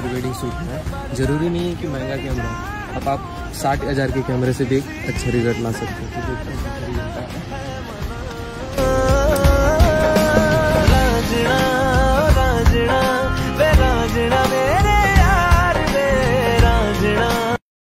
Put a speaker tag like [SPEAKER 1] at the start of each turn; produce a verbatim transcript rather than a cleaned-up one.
[SPEAKER 1] Pre wedding shoot है। ज़रूरी नहीं है कि महंगा कैमरा हो, अब आप साठ हज़ार के कैमरे से भी एक अच्छा रिजल्ट ला सकते हो। तो देखते हैं